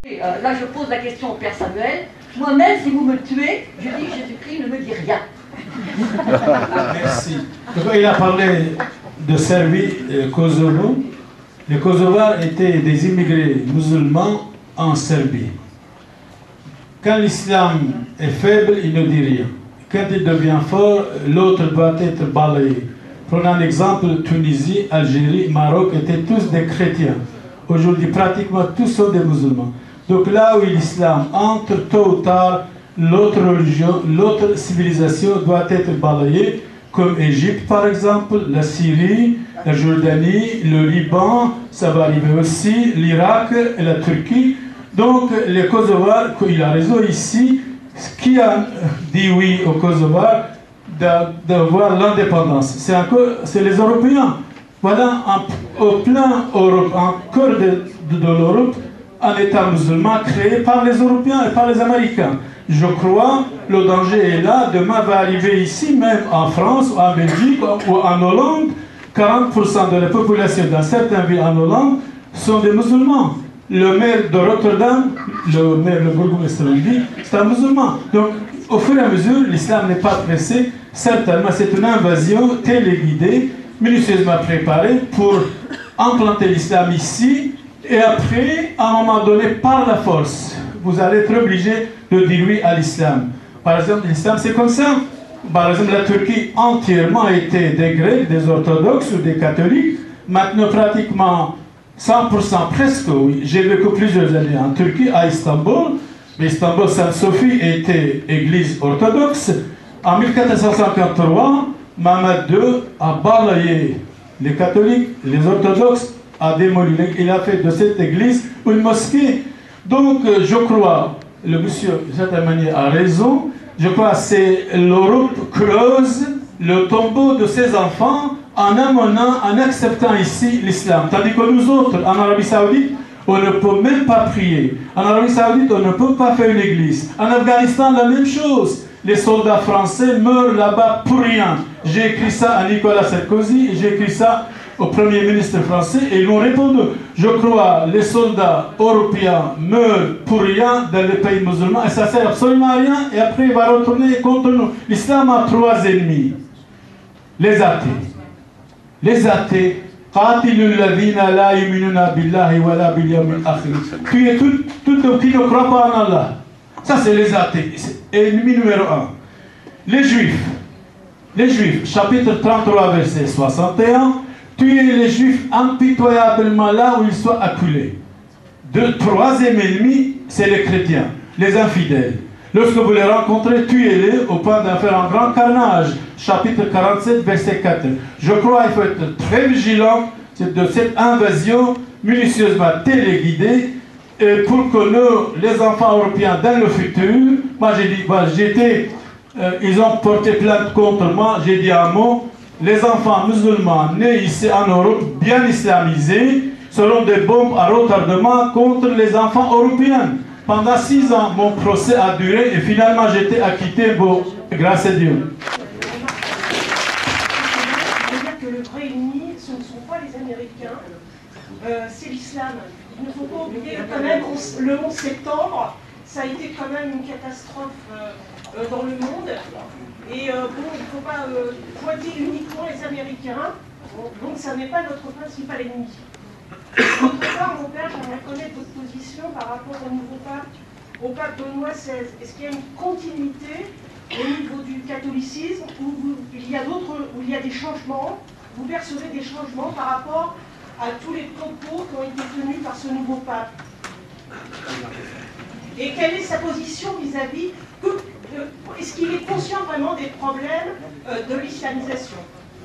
Là, je pose la question au Père Samuel. Moi-même, si vous me tuez, je dis Jésus-Christ ne me dit rien. Merci. Donc, il a parlé de Serbie, Kosovo. Les Kosovars étaient des immigrés musulmans en Serbie. Quand l'islam est faible, il ne dit rien. Quand il devient fort, l'autre doit être balayé. Prenons un exemple, Tunisie, Algérie, Maroc étaient tous des chrétiens. Aujourd'hui, pratiquement tous sont des musulmans. Donc là où l'islam entre, tôt ou tard, l'autre religion, l'autre civilisation doit être balayée, comme Égypte par exemple, la Syrie, la Jordanie, le Liban, ça va arriver aussi, l'Irak et la Turquie. Donc les Kosovars, il a raison ici, qui a dit oui aux Kosovars d'avoir l'indépendance? C'est les Européens. Voilà, au plein Europe, en cœur de l'Europe, un État musulman créé par les Européens et par les Américains. Je crois le danger est là. Demain va arriver ici, même en France, ou en Belgique, ou en Hollande. 40% de la population dans certaines villes en Hollande sont des musulmans. Le maire de Rotterdam, le bourgmestre dit, c'est un musulman. Donc, au fur et à mesure, l'islam n'est pas pressé. Certainement, c'est une invasion téléguidée, minutieusement préparée pour implanter l'islam ici. Et après, à un moment donné, par la force, vous allez être obligé de dire oui à l'islam. Par exemple, l'islam, c'est comme ça. Par exemple, la Turquie entièrement a été des Grecs, des orthodoxes ou des catholiques. Maintenant, pratiquement 100%, presque, oui. J'ai vécu plusieurs années en Turquie, à Istanbul. Istanbul, Sainte-Sophie était église orthodoxe. En 1453, Mohamed II a balayé les catholiques, les orthodoxes, a démoli. Il a fait de cette église une mosquée. Donc, je crois, le monsieur, de certaine manière, a raison. Je crois que c'est l'Europe creuse le tombeau de ses enfants en amenant, en acceptant ici l'islam. Tandis que nous autres, en Arabie Saoudite, on ne peut même pas prier. En Arabie Saoudite, on ne peut pas faire une église. En Afghanistan, la même chose. Les soldats français meurent là-bas pour rien. J'ai écrit ça à Nicolas Sarkozy, j'ai écrit ça au Premier ministre français et ils m'ont répondu. Je crois les soldats européens meurent pour rien dans les pays musulmans et ça ne sert absolument à rien et après il va retourner contre nous. L'islam a 3 ennemis. Les athées. Les athées. Tu es tout qui ne croit pas en Allah. Ça c'est les athées. Ennemi numéro 1. Les juifs. Les juifs, chapitre 33, verset 61. Tuer les juifs impitoyablement là où ils soient acculés. 3e ennemi, c'est les chrétiens, les infidèles. Lorsque vous les rencontrez, tuez-les au point d'en faire un grand carnage. Chapitre 47, verset 4. Je crois qu'il faut être très vigilant de cette invasion minutieusement téléguidée pour que nous, les enfants européens, dans le futur, moi j'ai dit, ils ont porté plainte contre moi, j'ai dit un mot. Les enfants musulmans nés ici en Europe, bien islamisés, seront des bombes à retardement contre les enfants européens. Pendant 6 ans, mon procès a duré et finalement j'étais acquitté, bon, grâce à Dieu. C'est-à-dire que le vrai ennemi, ce ne sont pas les Américains, c'est l'islam. Il ne faut pas oublier quand même, le 11 septembre, ça a été quand même une catastrophe dans le monde. Et bon, il ne faut pas pointer uniquement les Américains, donc ça n'est pas notre principal ennemi. D'autre part, mon père, j'aimerais connaître votre position par rapport au nouveau pape, au pape Benoît XVI. Est-ce qu'il y a une continuité au niveau du catholicisme ou il y a des changements, vous percevez des changements par rapport à tous les propos qui ont été tenus par ce nouveau pape? Et quelle est sa position vis-à-vis est-ce qu'il est conscient vraiment des problèmes de l'islamisation?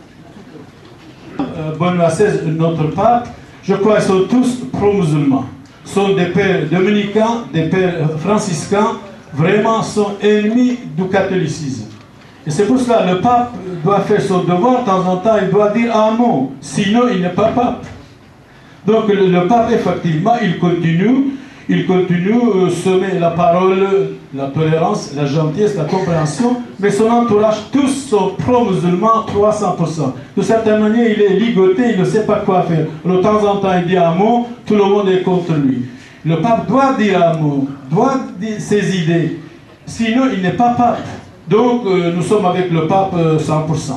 Benoît XVI, notre pape, je crois qu'ils sont tous pro-musulmans. Sont des pères dominicains, des pères franciscains, vraiment sont ennemis du catholicisme. Et c'est pour cela que le pape doit faire son devoir, de temps en temps, il doit dire un mot, sinon il n'est pas pape. Donc le pape, effectivement, il continue semer la parole, la tolérance, la gentillesse, la compréhension, mais son entourage, tous sont pro-musulmans, 300%. De certaine manière, il est ligoté, il ne sait pas quoi faire. De temps en temps, il dit un mot, tout le monde est contre lui. Le pape doit dire un mot, doit dire ses idées. Sinon, il n'est pas pape. Donc, nous sommes avec le pape 100%.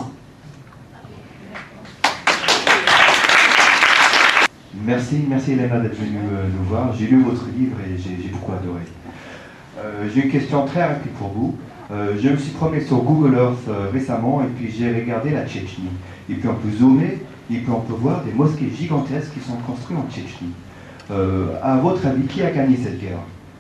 Merci Elena d'être venue nous voir. J'ai lu votre livre et j'ai beaucoup adoré. J'ai une question très rapide pour vous. Je me suis promené sur Google Earth récemment et puis j'ai regardé la Tchétchénie. Et puis on peut zoomer et puis on peut voir des mosquées gigantesques qui sont construites en Tchétchénie. À votre avis, qui a gagné cette guerre?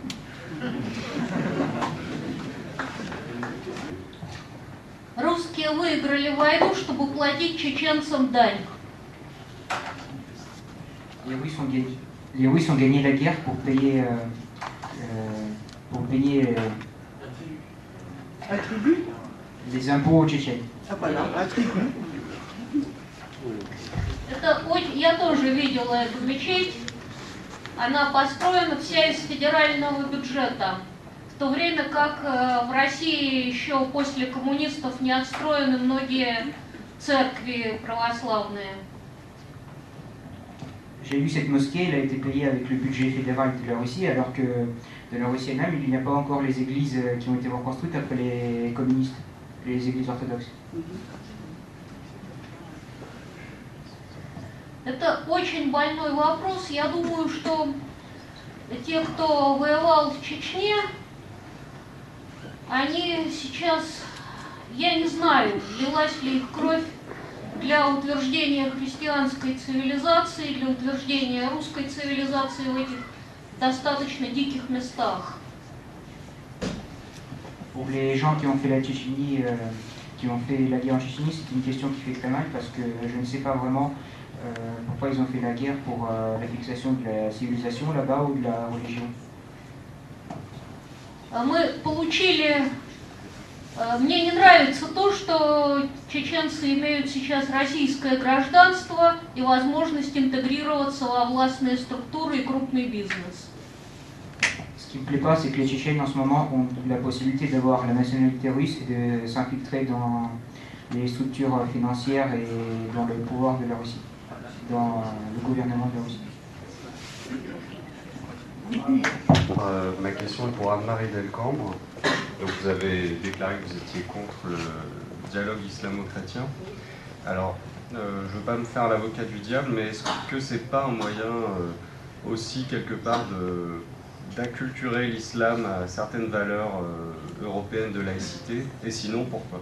Русские выиграли войну, чтобы платить чеченцам дань. Les Russes ont gagné la guerre pour payer Un tribut? les impôts aux Tchétchènes. Ah voilà, un tribut. Я тоже видела эту мечеть. Она построена вся из федерального бюджета. В то время как в России еще после коммунистов не отстроены многие церкви православные. J'ai vu cette mosquée, elle a été payée avec le budget fédéral de la Russie, alors que de la Russie elle-même, il n'y a pas encore les églises qui ont été reconstruites après les communistes, les églises orthodoxes. Это очень больной вопрос. Я думаю, что те, кто воевал в Чечне, они сейчас, я не знаю, лилась ли их кровь для утверждения христианской цивилизации, для утверждения русской цивилизации в этих достаточно диких местах. Pour les gens qui ont fait la Tchétchénie, qui ont fait la guerre en Tchétchénie, c'est une question qui fait très mal parce que je ne sais pas vraiment pourquoi ils ont fait la guerre pour la fixation de la civilisation là-bas ou de la religion. Мы получили... Мне не нравится то, что чеченцы имеют сейчас российское гражданство и возможность интегрироваться во властные структуры и крупный бизнес. Ce qui ne me plaît pas, c'est que les Tchétchènes en ce moment ont la possibilité d'avoir la nationalité russe et de s'infiltrer dans les structures financières et dans le pouvoir de la Russie, dans le gouvernement de la Russie. Ma question est pour Anne-Marie Delcambre. Donc vous avez déclaré que vous étiez contre le dialogue islamo-chrétien. Alors, je ne veux pas me faire l'avocat du diable, mais est-ce que c'est pas un moyen aussi quelque part d'acculturer l'islam à certaines valeurs européennes de laïcité? Et sinon, pourquoi?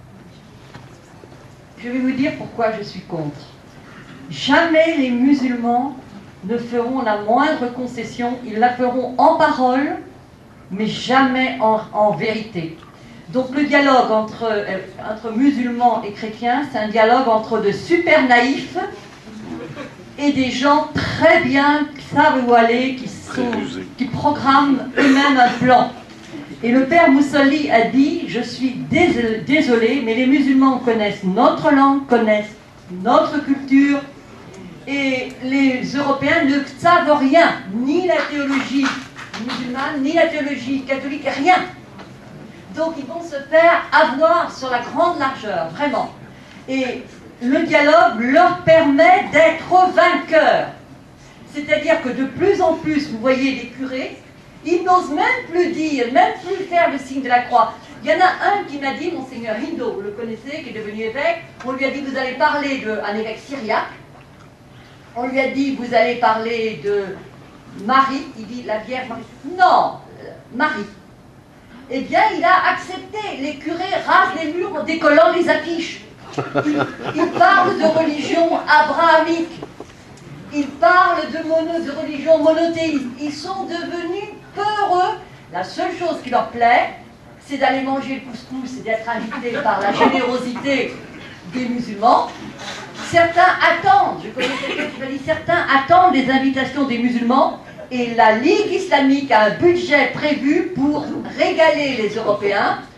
Je vais vous dire pourquoi je suis contre. Jamais les musulmans ne feront la moindre concession, ils la feront en parole, mais jamais en vérité. Donc le dialogue entre musulmans et chrétiens, c'est un dialogue entre de super naïfs et des gens très bien qui savent où aller, qui programment eux-mêmes un plan. Et le père Moussalli a dit, je suis désolé, mais les musulmans connaissent notre langue, connaissent notre culture, et les Européens ne savent rien, ni la théologie musulmane, ni la théologie catholique, rien. Donc ils vont se faire avoir sur la grande largeur, vraiment. Et le dialogue leur permet d'être vainqueurs. C'est-à-dire que de plus en plus, vous voyez les curés, ils n'osent même plus dire, même plus faire le signe de la croix. Il y en a un qui m'a dit, Monseigneur Hindo, vous le connaissez, qui est devenu évêque, on lui a dit, vous allez parler d'un évêque syriaque. On lui a dit, vous allez parler de Marie, il dit la Vierge Marie. Non, Marie. Eh bien, il a accepté. Les curés rasent les murs en décollant les affiches. Ils parlent de religion abrahamique. Ils parlent de religion monothéiste. Ils sont devenus peureux. La seule chose qui leur plaît, c'est d'aller manger le couscous et d'être invités par la générosité des musulmans. Certains attendent, je connais quelqu'un qui m'a dit, certains attendent les invitations des musulmans et la Ligue islamique a un budget prévu pour régaler les Européens